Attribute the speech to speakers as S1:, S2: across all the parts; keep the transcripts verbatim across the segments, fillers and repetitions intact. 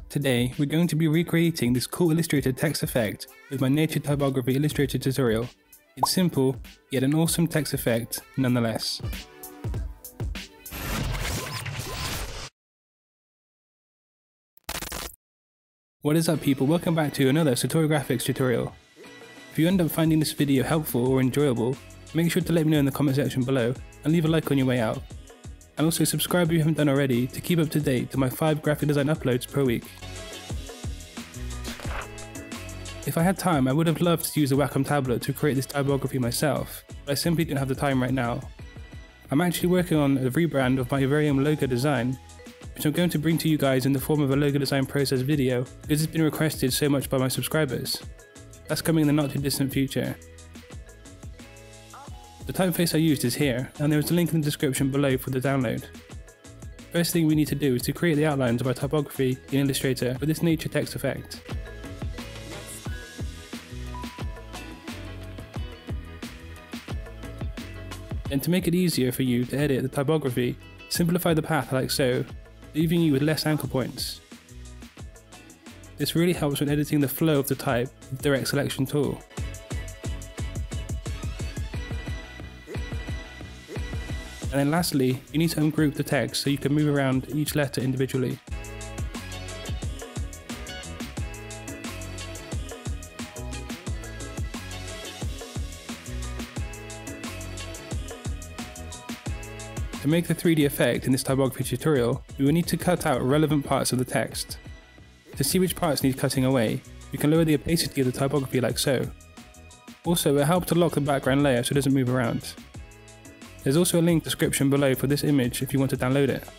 S1: Today, we're going to be recreating this cool Illustrator text effect with my nature typography Illustrator tutorial. It's simple, yet an awesome text effect nonetheless. What is up people, welcome back to another Satori Graphics tutorial. If you end up finding this video helpful or enjoyable, make sure to let me know in the comment section below and leave a like on your way out. And also subscribe if you haven't done already to keep up to date to my five graphic design uploads per week. If I had time, I would have loved to use a Wacom tablet to create this typography myself, but I simply don't have the time right now. I'm actually working on a rebrand of my very own logo design, which I'm going to bring to you guys in the form of a logo design process video because it's been requested so much by my subscribers. That's coming in the not too distant future. The typeface I used is here, and there is a link in the description below for the download. First thing we need to do is to create the outlines of our typography in Illustrator with this nature text effect. Then to make it easier for you to edit the typography, simplify the path like so, leaving you with less anchor points. This really helps when editing the flow of the type with the direct selection tool. And then lastly, you need to ungroup the text so you can move around each letter individually. To make the three D effect in this typography tutorial, we will need to cut out relevant parts of the text. To see which parts need cutting away, you can lower the opacity of the typography like so. Also, it helps to lock the background layer so it doesn't move around. There's also a link description below for this image if you want to download it.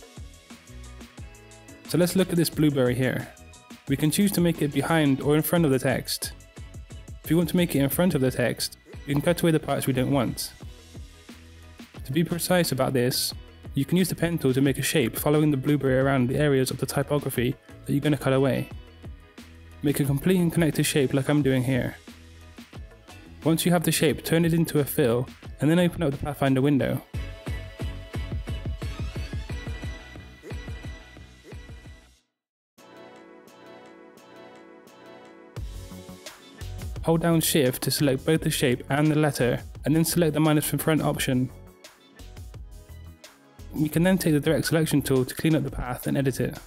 S1: So let's look at this blueberry here. We can choose to make it behind or in front of the text. If you want to make it in front of the text, you can cut away the parts we don't want. To be precise about this, you can use the pen tool to make a shape following the blueberry around the areas of the typography that you're going to cut away. Make a complete and connected shape like I'm doing here. Once you have the shape, turn it into a fill and then open up the Pathfinder window. Hold down Shift to select both the shape and the letter and then select the minus from front option. We can then take the direct selection tool to clean up the path and edit it.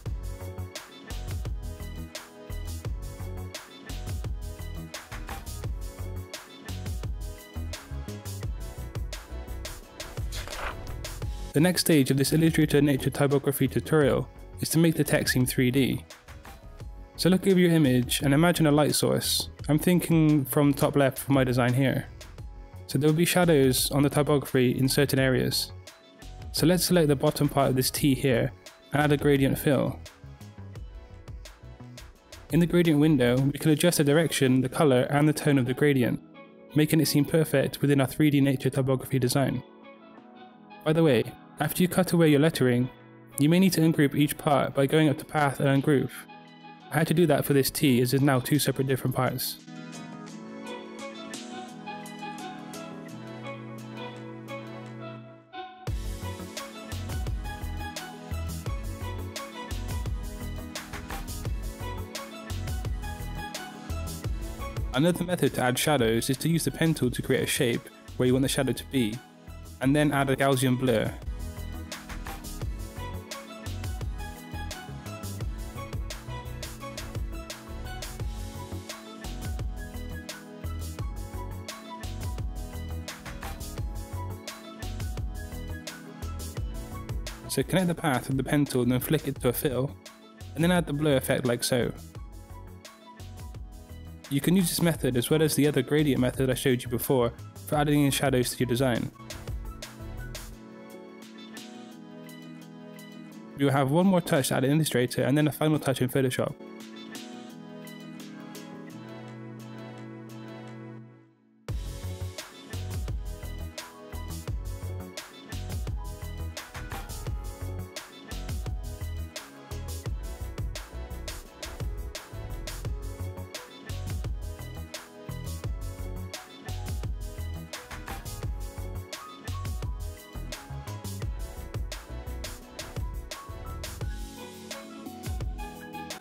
S1: The next stage of this Illustrator nature typography tutorial is to make the text seem three D. So look over your image and imagine a light source. I'm thinking from top left for my design here. So there will be shadows on the typography in certain areas. So let's select the bottom part of this T here and add a gradient fill. In the gradient window, we can adjust the direction, the color and the tone of the gradient, making it seem perfect within our three D nature typography design. By the way, after you cut away your lettering, you may need to ungroup each part by going up to Path and Ungroup. I had to do that for this T as it's now two separate different parts. Another method to add shadows is to use the pen tool to create a shape where you want the shadow to be, and then add a Gaussian blur. So connect the path with the pen tool and then flick it to a fill, and then add the blur effect like so. You can use this method as well as the other gradient method I showed you before for adding in shadows to your design. You'll have one more touch to add in Illustrator and then a final touch in Photoshop.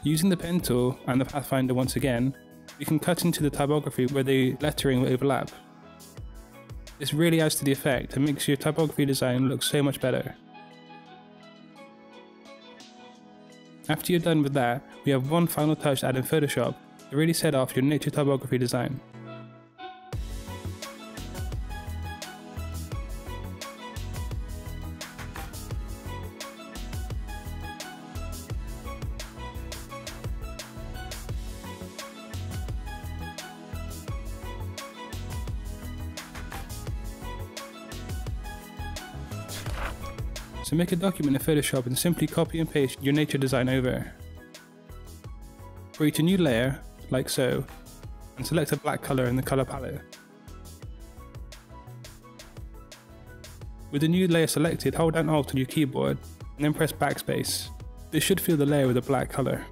S1: Using the pen tool and the pathfinder once again, we can cut into the typography where the lettering will overlap. This really adds to the effect and makes your typography design look so much better. After you're done with that, we have one final touch to add in Photoshop to really set off your nature typography design. So make a document in Photoshop and simply copy and paste your nature design over. Create a new layer, like so, and select a black color in the color palette. With the new layer selected, hold down Alt on your keyboard and then press backspace. This should fill the layer with a black color.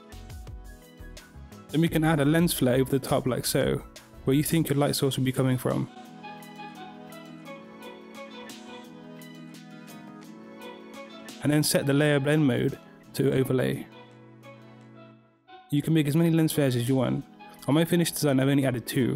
S1: Then we can add a lens flare over the top like so, where you think your light source will be coming from. And then set the layer blend mode to overlay. You can make as many lens flares as you want. On my finished design I've only added two.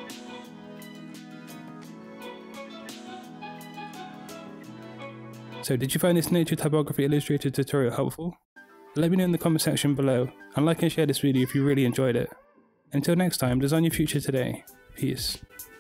S1: So did you find this nature typography Illustrator tutorial helpful? Let me know in the comment section below, and like and share this video if you really enjoyed it. Until next time, design your future today. Peace.